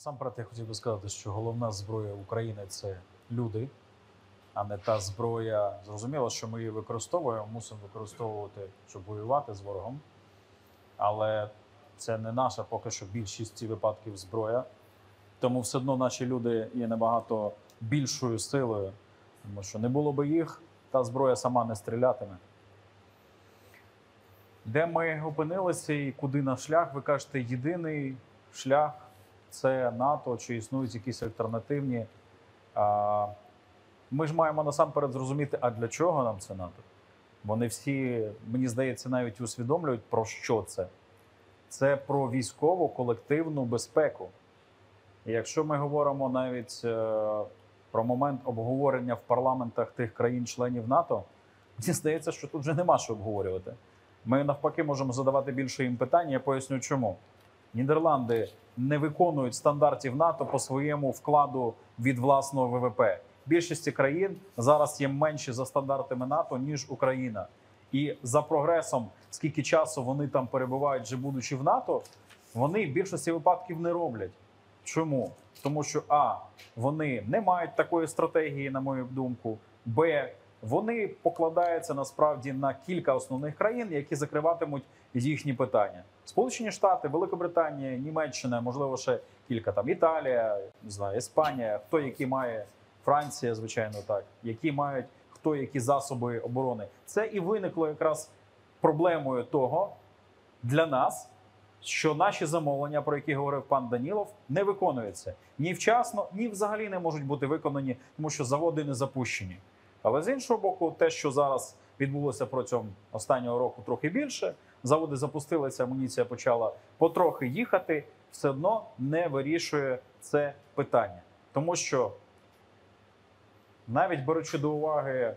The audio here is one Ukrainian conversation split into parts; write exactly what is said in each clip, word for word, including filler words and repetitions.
Насамперед, я хотів би сказати, що головна зброя України – це люди, а не та зброя. Зрозуміло, що ми її використовуємо, мусимо використовувати, щоб воювати з ворогом. Але це не наша поки що більшість випадків зброя. Тому все одно наші люди є набагато більшою силою, тому що не було би їх, та зброя сама не стрілятиме. Де ми опинилися і куди наш шлях? Ви кажете, єдиний шлях – це НАТО, чи існують якісь альтернативні. Ми ж маємо насамперед зрозуміти, а для чого нам це НАТО? Вони всі, мені здається, навіть усвідомлюють, про що це. Це про військову колективну безпеку. І якщо ми говоримо навіть про момент обговорення в парламентах тих країн-членів НАТО, мені здається, що тут вже нема що обговорювати. Ми навпаки можемо задавати більше їм питань, я поясню чому. Нідерланди не виконують стандартів НАТО по своєму вкладу від власного ВВП. Більшості країн зараз є менші за стандартами НАТО, ніж Україна. І за прогресом, скільки часу вони там перебувають, вже будучи в НАТО, вони в більшості випадків не роблять. Чому? Тому що а. Вони не мають такої стратегії, на мою думку, б. Вони покладаються насправді на кілька основних країн, які закриватимуть їхні питання. Сполучені Штати, Великобританія, Німеччина, можливо, ще кілька там, Італія, не знаю, Іспанія, хто які має, Франція, звичайно, так, які мають хто які засоби оборони. Це і виникло якраз проблемою того для нас, що наші замовлення, про які говорив пан Данілов, не виконуються. Ні вчасно, ні взагалі не можуть бути виконані, тому що заводи не запущені. Але з іншого боку, те, що зараз відбулося протягом останнього року трохи більше, заводи запустилися, амуніція почала потрохи їхати, все одно не вирішує це питання. Тому що, навіть беручи до уваги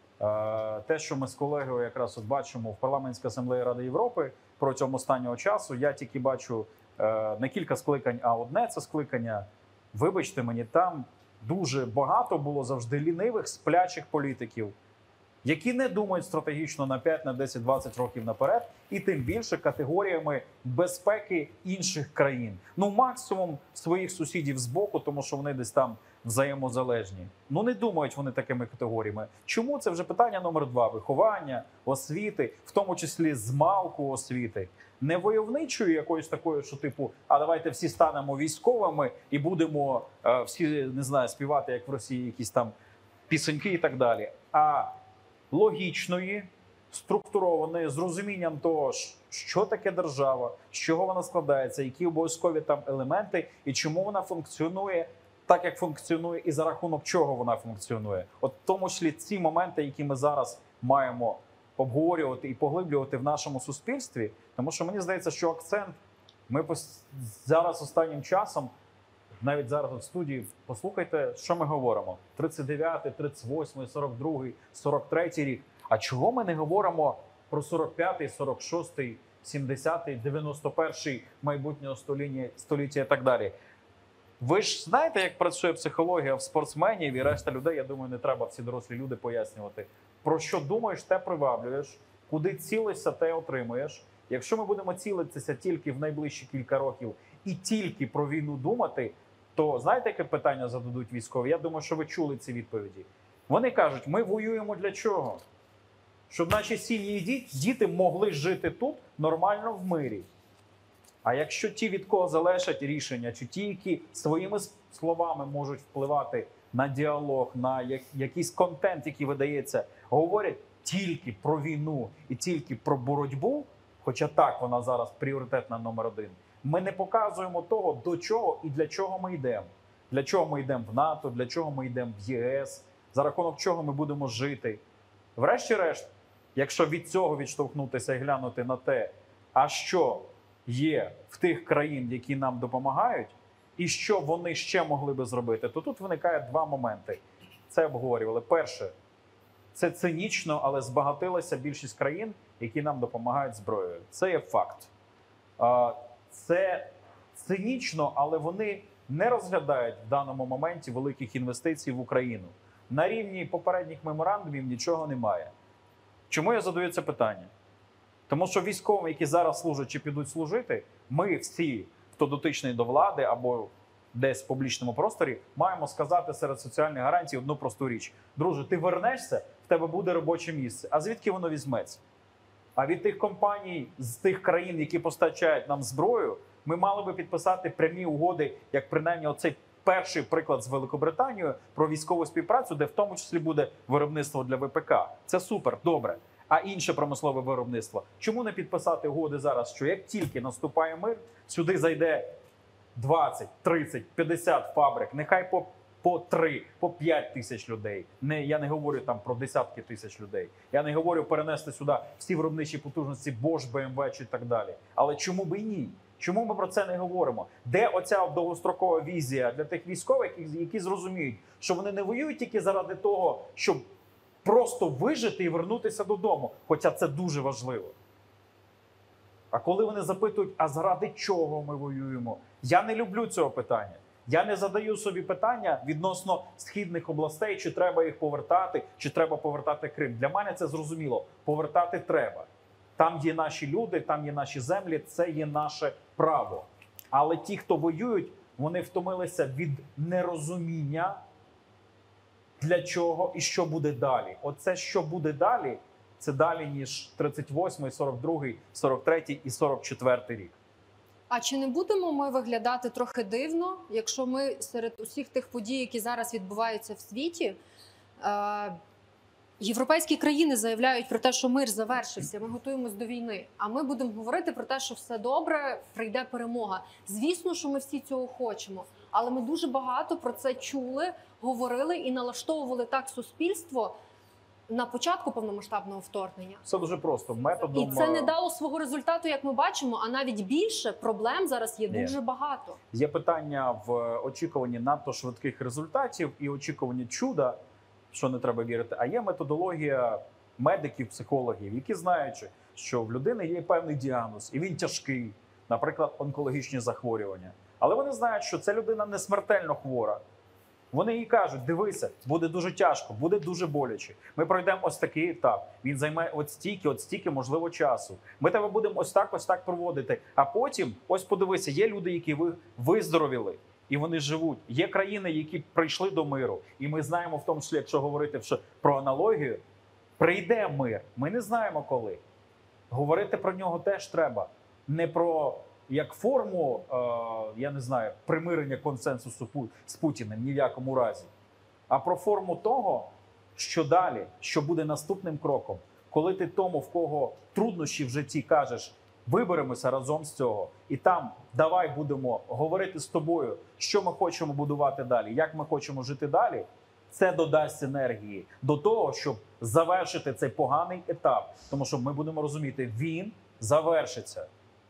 те, що ми з колегою якраз от бачимо в Парламентській асамблеї Ради Європи протягом останнього часу, я тільки бачу не кілька скликань, а одне це скликання. Вибачте мені, там дуже багато було завжди лінивих, сплячих політиків, які не думають стратегічно на п'ять, на десять, двадцять років наперед, і тим більше категоріями безпеки інших країн. Ну, максимум своїх сусідів збоку, тому що вони десь там взаємозалежні. Ну, не думають вони такими категоріями. Чому? Це вже питання номер два. Виховання, освіти, в тому числі змалку освіти. Не войовничою якоюсь такою, що типу, а давайте всі станемо військовими і будемо е, всі, не знаю, співати, як в Росії, якісь там пісеньки і так далі. А логічної, структурованої, з розумінням того, що таке держава, з чого вона складається, які обов'язкові там елементи і чому вона функціонує так, як функціонує і за рахунок чого вона функціонує. От в тому числі ці моменти, які ми зараз маємо обговорювати і поглиблювати в нашому суспільстві, тому що мені здається, що акцент ми зараз останнім часом, навіть зараз в студії, послухайте, що ми говоримо. тридцять дев'ятий, тридцять восьмий, сорок другий, сорок третій рік. А чого ми не говоримо про сорок п'ятий, сорок шостий, сімдесятий, дев'яносто перший майбутнього століття, століття і так далі? Ви ж знаєте, як працює психологія в спортсменів і решта людей, я думаю, не треба всі дорослі люди пояснювати. Про що думаєш, те приваблюєш, куди цілишся, те отримуєш. Якщо ми будемо цілитися тільки в найближчі кілька років і тільки про війну думати, то знаєте, яке питання зададуть військові? Я думаю, що ви чули ці відповіді. Вони кажуть, ми воюємо для чого? Щоб наші сім'ї і діти могли жити тут нормально в мирі. А якщо ті, від кого залежать рішення, чи ті, які своїми словами можуть впливати на діалог, на якийсь контент, який видається, говорять тільки про війну і тільки про боротьбу, хоча так вона зараз пріоритетна номер один, ми не показуємо того, до чого і для чого ми йдемо. Для чого ми йдемо в НАТО, для чого ми йдемо в ЄС, за рахунок чого ми будемо жити. Врешті-решт, якщо від цього відштовхнутися і глянути на те, а що є в тих країн, які нам допомагають, і що вони ще могли би зробити, то тут виникає два моменти. Це обговорювали. Перше, це цинічно, але збагатилася більшість країн, які нам допомагають зброєю. Це є факт. Це цинічно, але вони не розглядають в даному моменті великих інвестицій в Україну. На рівні попередніх меморандумів нічого немає. Чому я задаю це питання? Тому що військовим, які зараз служать чи підуть служити, ми всі, хто дотичний до влади або десь в публічному просторі, маємо сказати серед соціальних гарантій одну просту річ. Друже, ти вернешся, в тебе буде робоче місце. А звідки воно візьметься? А від тих компаній, з тих країн, які постачають нам зброю, ми мали би підписати прямі угоди, як принаймні оцей перший приклад з Великобританією про військову співпрацю, де в тому числі буде виробництво для В П К. Це супер, добре. А інше промислове виробництво. Чому не підписати угоди зараз, що як тільки наступає мир, сюди зайде двадцять, тридцять, п'ятдесят фабрик, нехай по, по три, по п'ять тисяч людей. Не, я не говорю там про десятки тисяч людей. Я не говорю перенести сюди всі виробничі потужності Bosch, Б М В чи так далі. Але чому би і ні? Чому ми про це не говоримо? Де оця довгострокова візія для тих військових, які зрозуміють, що вони не воюють тільки заради того, щоб просто вижити і вернутися додому, хоча це дуже важливо. А коли вони запитують, а заради чого ми воюємо? Я не люблю цього питання. Я не задаю собі питання відносно східних областей, чи треба їх повертати, чи треба повертати Крим. Для мене це зрозуміло. Повертати треба. Там є наші люди, там є наші землі, це є наше право. Але ті, хто воюють, вони втомилися від нерозуміння, для чого і що буде далі. Оце, що буде далі, це далі, ніж тридцять восьмий, сорок другий, сорок третій і сорок четвертий рік. А чи не будемо ми виглядати трохи дивно, якщо ми серед усіх тих подій, які зараз відбуваються в світі, е європейські країни заявляють про те, що мир завершився, ми готуємось до війни, а ми будемо говорити про те, що все добре, прийде перемога. Звісно, що ми всі цього хочемо, але ми дуже багато про це чули, говорили і налаштовували так суспільство на початку повномасштабного вторгнення. Все дуже просто. Методом... І це не дало свого результату, як ми бачимо, а навіть більше проблем зараз є дуже Ні. багато. Є питання в очікуванні надто швидких результатів і очікуванні чуда, що не треба вірити, а є методологія медиків, психологів, які знаючи, що в людини є певний діагноз, і він тяжкий, наприклад, онкологічні захворювання. Але вони знають, що ця людина не смертельно хвора. Вони їй кажуть, дивися, буде дуже тяжко, буде дуже боляче. Ми пройдемо ось такий етап, він займе от стільки, от стільки, можливо, часу. Ми тебе будемо ось так, ось так проводити. А потім, ось подивися, є люди, які ви виздоровіли. І вони живуть. Є країни, які прийшли до миру. І ми знаємо, в тому числі, якщо говорити про аналогію, прийде мир. Ми не знаємо коли. Говорити про нього теж треба. Не про як форму, е, я не знаю, примирення консенсусу з Путіним ні в якому разі. А про форму того, що далі, що буде наступним кроком. Коли ти тому, в кого труднощі в житті, кажеш, виберемося разом з цього. І там давай будемо говорити з тобою, що ми хочемо будувати далі, як ми хочемо жити далі. Це додасть енергії до того, щоб завершити цей поганий етап. Тому що ми будемо розуміти, він завершиться.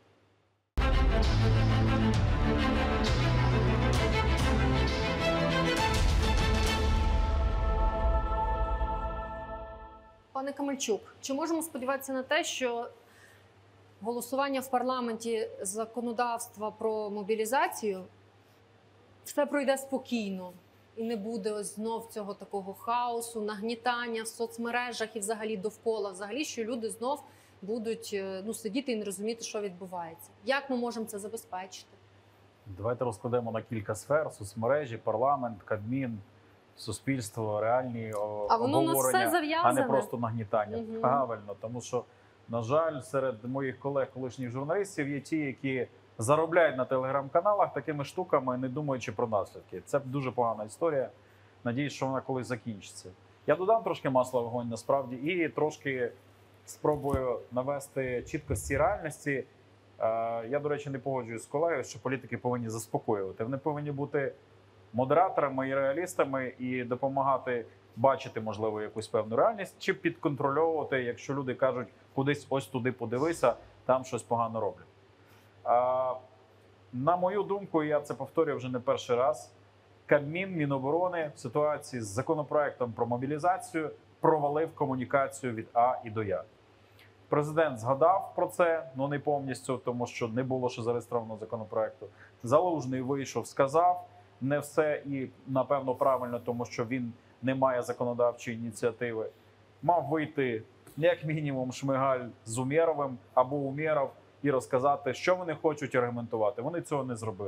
Пане Камельчук, чи можемо сподіватися на те, що голосування в парламенті законодавства про мобілізацію все пройде спокійно і не буде ось знов цього такого хаосу, нагнітання в соцмережах і взагалі довкола, взагалі, що люди знов будуть ну, сидіти і не розуміти, що відбувається? Як ми можемо це забезпечити? Давайте розкладемо на кілька сфер: соцмережі, парламент, Кабмін, суспільство, реальні а воно обговорення, все а не просто нагнітання. Угу. Правильно, тому що, на жаль, серед моїх колег, колишніх журналістів, є ті, які заробляють на телеграм-каналах такими штуками, не думаючи про наслідки. Це дуже погана історія. Надіюсь, що вона колись закінчиться. Я додам трошки масла в вогонь, насправді, і трошки спробую навести чіткості реальності. Я, до речі, не погоджуюсь з колегою, що політики повинні заспокоювати. Вони повинні бути модераторами і реалістами і допомагати бачити, можливо, якусь певну реальність, чи підконтрольовувати, якщо люди кажуть, кудись ось туди подивися, там щось погано роблять. А, на мою думку, я це повторюю вже не перший раз, Кабмін, Міноборони в ситуації з законопроектом про мобілізацію провалив комунікацію від А і до Я. Президент згадав про це, але не повністю, тому що не було ще зареєстрованого законопроекту. Залужний вийшов, сказав не все і, напевно, правильно, тому що він не має законодавчої ініціативи. Мав вийти, як мінімум, Шмигаль з Умєровим або Умєров і розказати, що вони хочуть аргументувати. Вони цього не зробили.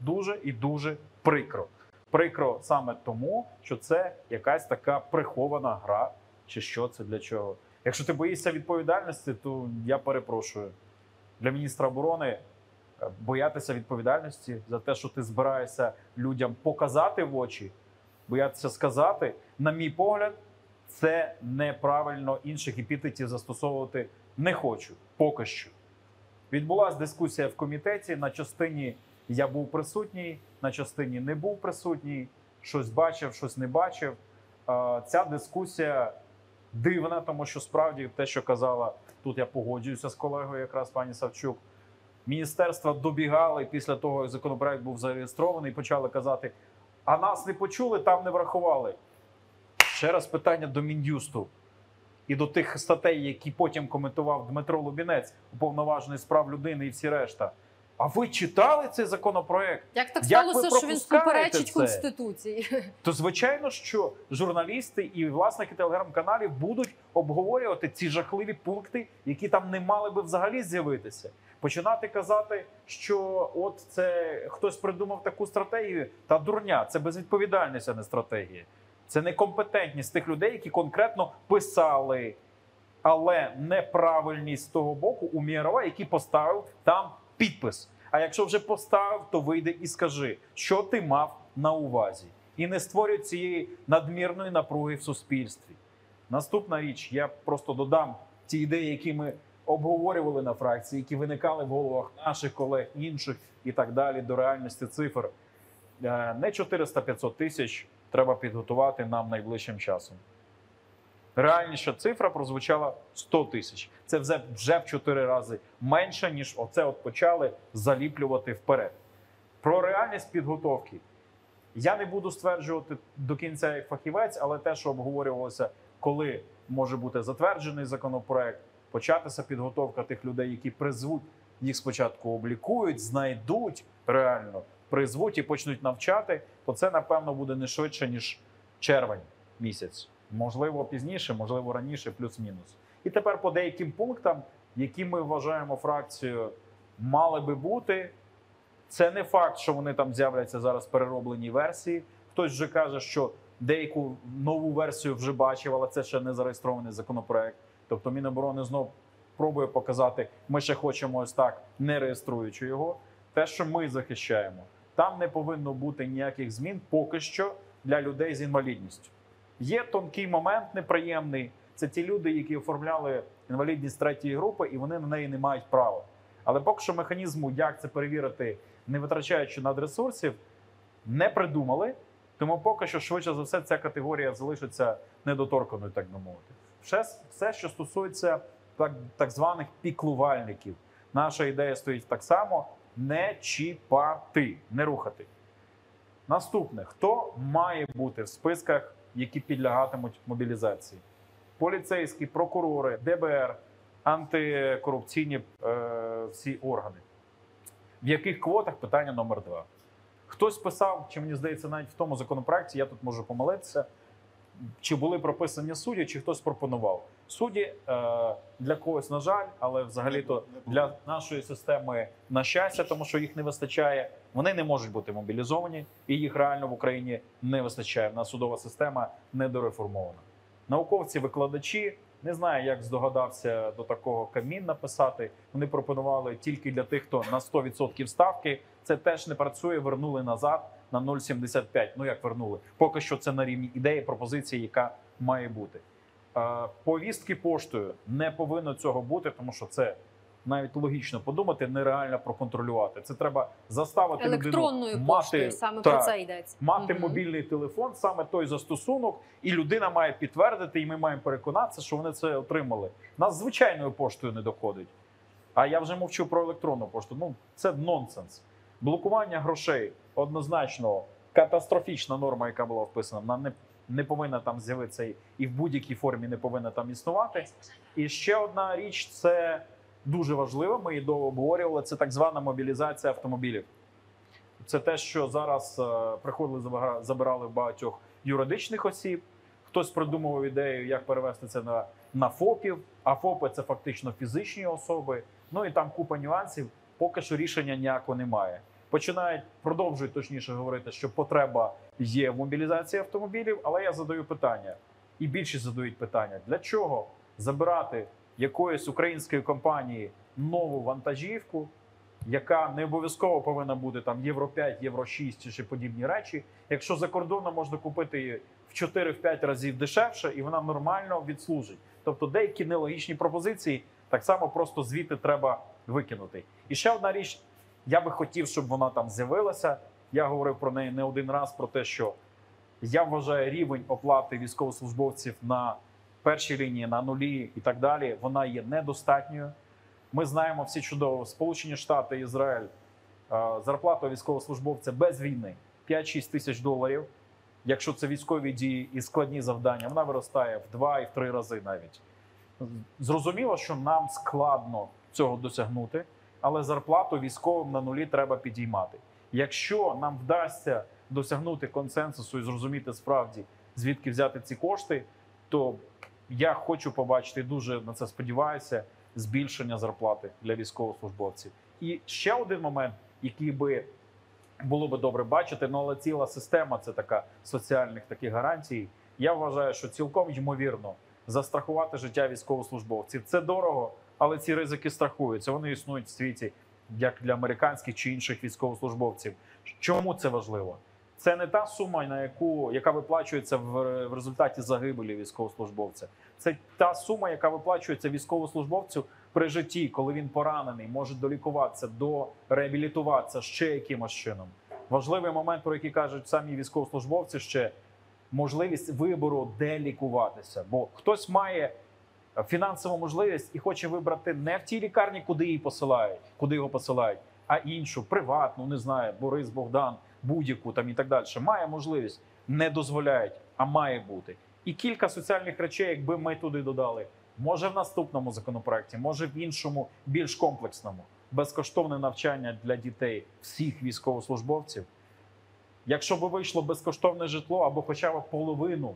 дуже і дуже прикро. Прикро саме тому, що це якась така прихована гра, чи що це, для чого. Якщо ти боїшся відповідальності, то я перепрошую. Для міністра оборони боятися відповідальності за те, що ти збираєшся людям показати в очі, боятися сказати, на мій погляд, це неправильно, інших епітетів застосовувати не хочу, поки що. Відбулася дискусія в комітеті, на частині я був присутній, на частині не був присутній, щось бачив, щось не бачив. Ця дискусія дивна, тому що справді те, що казала, тут я погоджуюся з колегою якраз пані Савчук, міністерства добігали після того, як законопроект був зареєстрований, почали казати, а нас не почули, там не врахували. Ще раз питання до Мін'юсту і до тих статей, які потім коментував Дмитро Лубінець, уповноважений з прав людини і всі решта. А ви читали цей законопроект? Як так Як сталося, ви що він пропускаєте суперечить це? Конституції? То звичайно, що журналісти і власники телеграм-каналів будуть обговорювати ці жахливі пункти, які там не мали би взагалі з'явитися. Починати казати, що от це хтось придумав таку стратегію, та дурня, це безвідповідальність, а не стратегія. Це некомпетентність тих людей, які конкретно писали, але неправильність з того боку у Умєрова, який поставив там підпис. А якщо вже поставив, то вийди і скажи, що ти мав на увазі. І не створюй цієї надмірної напруги в суспільстві. Наступна річ, я просто додам ті ідеї, які ми обговорювали на фракції, які виникали в головах наших колег, інших і так далі, до реальності цифр. Не чотириста-п'ятсот тисяч треба підготувати нам найближчим часом. Реальніша цифра прозвучала сто тисяч. Це вже, вже в чотири рази менше, ніж оце от почали заліплювати вперед. Про реальність підготовки. Я не буду стверджувати до кінця як фахівець, але те, що обговорювалося, коли може бути затверджений законопроект, початися підготовка тих людей, які призвуть, їх спочатку облікують, знайдуть реально, призвуть і почнуть навчати, то це, напевно, буде не швидше, ніж червень місяць. Можливо, пізніше, можливо, раніше, плюс-мінус. І тепер по деяким пунктам, які ми вважаємо фракцією, мали би бути. Це не факт, що вони там з'являться зараз в переробленій версії. Хтось вже каже, що деяку нову версію вже бачив, але це ще не зареєстрований законопроект. Тобто Міноборони знов пробує показати, ми ще хочемо ось так, не реєструючи його. Те, що ми захищаємо, там не повинно бути ніяких змін поки що для людей з інвалідністю. Є тонкий момент неприємний. Це ті люди, які оформляли інвалідність третьої групи, і вони на неї не мають права. Але поки що механізму, як це перевірити, не витрачаючи надресурсів, не придумали. Тому поки що, швидше за все, ця категорія залишиться недоторканою, так би мовити. Все, все що стосується так, так званих піклувальників. Наша ідея стоїть так само – не чіпати, не рухати. Наступне. Хто має бути в списках, які підлягатимуть мобілізації? Поліцейські, прокурори, Д Б Р, антикорупційні е, всі органи. В яких квотах? Питання номер два. Хтось писав, чи мені здається, навіть в тому законопроекті, я тут можу помилитися, чи були прописані судді, чи хтось пропонував. Судді е, для когось, на жаль, але взагалі-то для нашої системи на щастя, тому що їх не вистачає. Вони не можуть бути мобілізовані, і їх реально в Україні не вистачає. У нас судова система недореформована. Науковці, викладачі, не знаю, як здогадався до такого Кабмін написати. Вони пропонували тільки для тих, хто на сто відсотків ставки. Це теж не працює, вернули назад на нуль цілих сімдесят п'ять. Ну як вернули? Поки що це на рівні ідеї, пропозиції, яка має бути. Повістки поштою не повинно цього бути, тому що це навіть логічно подумати, нереально проконтролювати. Це треба заставити електронною людину поштою, мати, саме та, про це йдеться. мати угу. мобільний телефон, саме той застосунок, і людина має підтвердити, і ми маємо переконатися, що вони це отримали. Нас звичайною поштою не доходить. А я вже мовчу про електронну пошту. Ну, це нонсенс. Блокування грошей однозначно катастрофічна норма, яка була вписана. Вона не, не повинна там з'явитися і в будь-якій формі не повинна там існувати. І ще одна річ, це дуже важливо, ми її довго обговорювали, це так звана мобілізація автомобілів. Це те, що зараз е, приходили, забирали в багатьох юридичних осіб. Хтось придумував ідею, як перевести це на, на ФОПів, а ФОПи – це фактично фізичні особи. Ну і там купа нюансів, поки що рішення ніякого немає. починають, продовжують точніше говорити, що потреба є в мобілізації автомобілів, але я задаю питання, і більшість задають питання, для чого забирати якоїсь української компанії нову вантажівку, яка не обов'язково повинна бути там Євро п'ять, Євро шість чи подібні речі, якщо за кордоном можна купити її в чотири-п'ять разів дешевше і вона нормально відслужить. Тобто деякі нелогічні пропозиції так само просто звідти треба викинути. І ще одна річ, я би хотів, щоб вона там з'явилася. Я говорив про неї не один раз, про те, що я вважаю рівень оплати військовослужбовців на першій лінії, на нулі і так далі, вона є недостатньою. Ми знаємо всі чудово, Сполучені Штати, Ізраїль, зарплата військовослужбовця без війни п'ять-шість тисяч доларів. Якщо це військові дії і складні завдання, вона виростає в два і в три рази навіть. Зрозуміло, що нам складно цього досягнути, але зарплату військовим на нулі треба підіймати. Якщо нам вдасться досягнути консенсусу і зрозуміти справді, звідки взяти ці кошти, то я хочу побачити, дуже на це сподіваюся, збільшення зарплати для військовослужбовців. І ще один момент, який би було би добре бачити, ну але ціла система, це така соціальних таких гарантій. Я вважаю, що цілком ймовірно застрахувати життя військовослужбовців. Це дорого, але ці ризики страхуються. Вони існують в світі, як для американських чи інших військовослужбовців. Чому це важливо? Це не та сума, на яку, яка виплачується в, в результаті загибелі військовослужбовця. Це та сума, яка виплачується військовослужбовцю при житті, коли він поранений, може долікуватися, дореабілітуватися ще якимось чином. Важливий момент, про який кажуть самі військовослужбовці, ще можливість вибору, де лікуватися. Бо хтось має фінансову можливість і хоче вибрати не в тій лікарні, куди її посилають, куди його посилають, а іншу, приватну, не знаю, Борис, Богдан, будь-яку там і так далі. Має можливість, не дозволяють, а має бути. І кілька соціальних речей, якби ми туди додали, може в наступному законопроекті, може в іншому, більш комплексному, безкоштовне навчання для дітей всіх військовослужбовців. Якщо б вийшло безкоштовне житло або хоча б половину,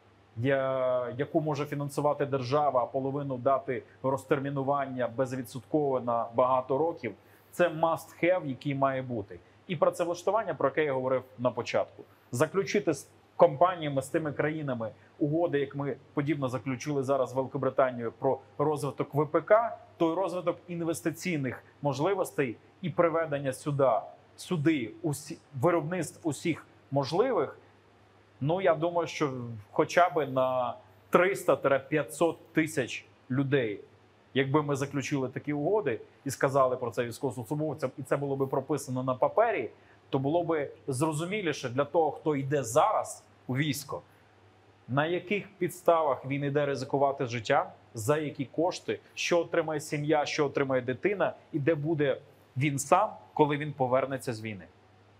яку може фінансувати держава, а половину дати розтермінування безвідсоткове на багато років, це must have, який має бути. І працевлаштування, про яке я говорив на початку. Заключити з компаніями, з тими країнами угоди, як ми подібно заключили зараз з Великобританією про розвиток В П К, той розвиток інвестиційних можливостей і приведення сюди, сюди усі, виробництв усіх можливих, ну, я думаю, що хоча б на триста-п'ятсот тисяч людей, якби ми заключили такі угоди і сказали про це військовослужбовцям, і це було б прописано на папері, то було б зрозуміліше для того, хто йде зараз у військо, на яких підставах він йде ризикувати життя, за які кошти, що отримає сім'я, що отримає дитина, і де буде він сам, коли він повернеться з війни.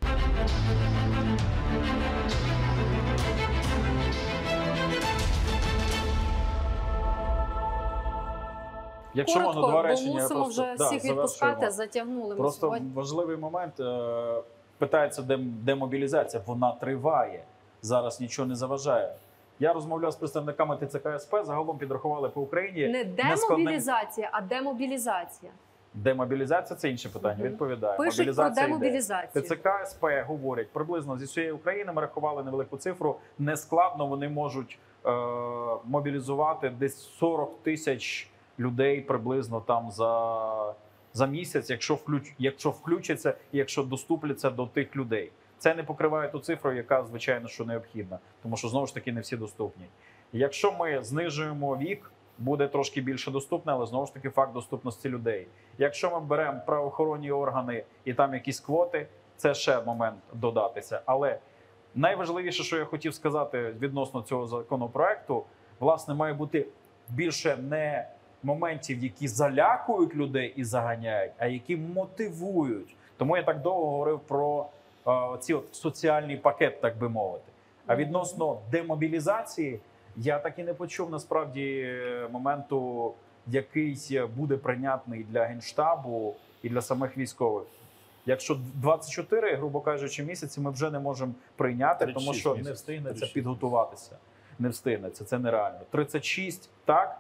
Якщо Коротко, можна, два бо речення. мусимо просто, вже да, всіх відпускати, затягнули ми Просто сьогодні. важливий момент. Е, питається демобілізація. Вона триває. Зараз нічого не заважає. Я розмовляв з представниками Т Ц К С П, загалом підрахували по Україні. Не демобілізація, а демобілізація. Демобілізація – це інше питання, Угу. відповідаю. Пишуть Мобілізація про демобілізацію. Т Ц К С П говорять, приблизно зі всієї України ми рахували невелику цифру, нескладно вони можуть е, мобілізувати десь сорок тисяч людей приблизно там за, за місяць, якщо, включ, якщо включаться і якщо доступляться до тих людей. Це не покриває ту цифру, яка, звичайно, що необхідна, тому що, знову ж таки, не всі доступні. Якщо ми знижуємо вік, буде трошки більше доступне, але, знову ж таки, факт доступності людей. Якщо ми беремо правоохоронні органи і там якісь квоти, це ще момент додатися. Але найважливіше, що я хотів сказати відносно цього законопроекту, власне, має бути більше не моментів, які залякують людей і заганяють, а які мотивують. Тому я так довго говорив про е, ці от соціальний пакет, так би мовити. А відносно демобілізації, я так і не почув насправді моменту, який буде прийнятний для Генштабу і для самих військових. Якщо двадцять чотири, грубо кажучи, місяці ми вже не можемо прийняти, тому що не встигнеться підготуватися. Не встигнеться, це нереально. тридцять шість – так,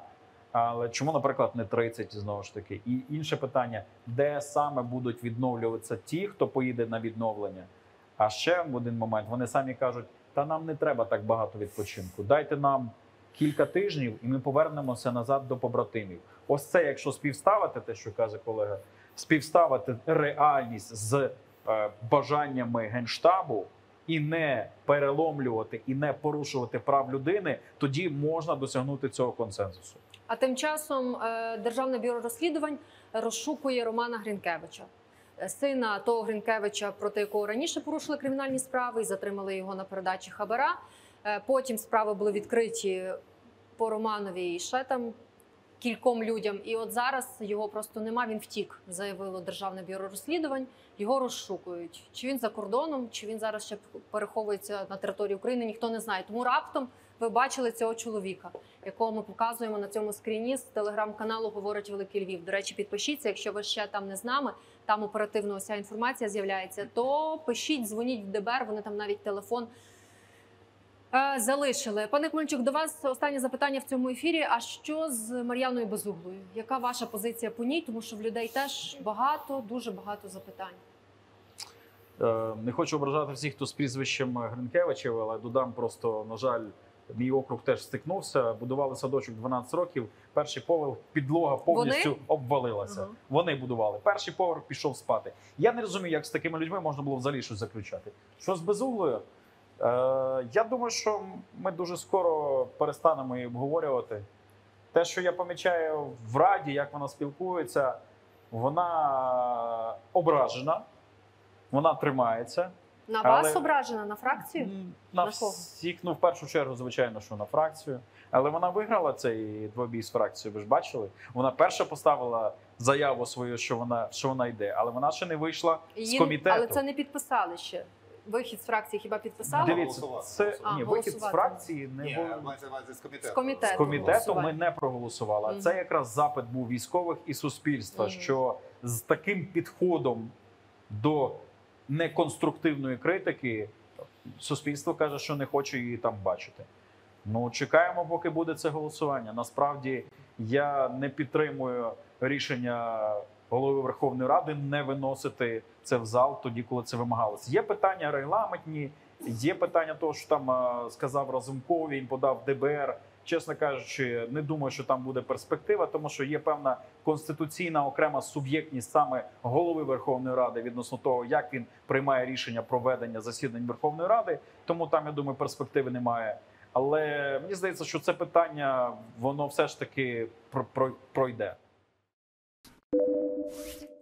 Але чому, наприклад, не тридцять, знову ж таки? І інше питання, де саме будуть відновлюватися ті, хто поїде на відновлення? А ще в один момент вони самі кажуть, та нам не треба так багато відпочинку. Дайте нам кілька тижнів і ми повернемося назад до побратимів. Ось це, якщо співставити, те, що каже колега, співставити реальність з е, бажаннями Генштабу і не переломлювати, і не порушувати прав людини, тоді можна досягнути цього консенсусу. А тим часом е, Державне бюро розслідувань розшукує Романа Гринкевича, сина того Гринкевича, проти якого раніше порушили кримінальні справи і затримали його на передачі хабара. Е, Потім справи були відкриті по Романові і ще там кільком людям. І от зараз його просто нема, він втік, заявило Державне бюро розслідувань. Його розшукують. Чи він за кордоном, чи він зараз ще переховується на території України, ніхто не знає. Тому раптом ви бачили цього чоловіка, якого ми показуємо на цьому скріні з телеграм-каналу «Говорить Великий Львів». До речі, підпишіться, якщо ви ще там не з нами, там оперативно вся інформація з'являється, то пишіть, дзвоніть в Д Б Р, вони там навіть телефон е, залишили. Пане Хмельчук, до вас останнє запитання в цьому ефірі. А що з Мар'яною Безуглою? Яка ваша позиція по ній? Тому що в людей теж багато, дуже багато запитань. Не хочу ображати всіх, хто з прізвищем Гринкевичів, але додам просто, на жаль, мій округ теж стикнувся. Будували садочок дванадцять років, перший поверх, підлога повністю Вони? обвалилася. Ага. Вони будували. Перший поверх пішов спати. Я не розумію, як з такими людьми можна було взагалі щось заключати. Що з Безуглою? Е, я думаю, що ми дуже скоро перестанемо її обговорювати. Те, що я помічаю в Раді, як вона спілкується, вона ображена. Вона тримається. На але... вас ображена? На фракцію? На, На кого? всіх, ну, в першу чергу, звичайно, що на фракцію. Але вона виграла цей двобій з фракцією, ви ж бачили? Вона перша поставила заяву свою, що вона, що вона йде, але вона ще не вийшла Її- з комітету. Але це не підписали ще. Вихід з фракції хіба підписали? Дивіться, це А, ні, вихід з голосувати. фракції не Ні, був. мається на увазі з комітету. З комітету. З комітету голосувати. ми не проголосували. Мгм. Це якраз запит був військових і суспільства, Мгм. що з таким підходом до неконструктивної критики суспільство каже, що не хоче її там бачити. Ну, чекаємо, поки буде це голосування. Насправді, я не підтримую рішення голови Верховної Ради не виносити це в зал тоді, коли це вимагалося. Є питання регламентні, є питання того, що там а, сказав Разумков, він подав Д Б Р. Чесно кажучи, не думаю, що там буде перспектива, тому що є певна конституційна окрема суб'єктність саме голови Верховної Ради відносно того, як він приймає рішення про ведення засідань Верховної Ради. Тому там, я думаю, перспективи немає. Але мені здається, що це питання, воно все ж таки про- про- пройде.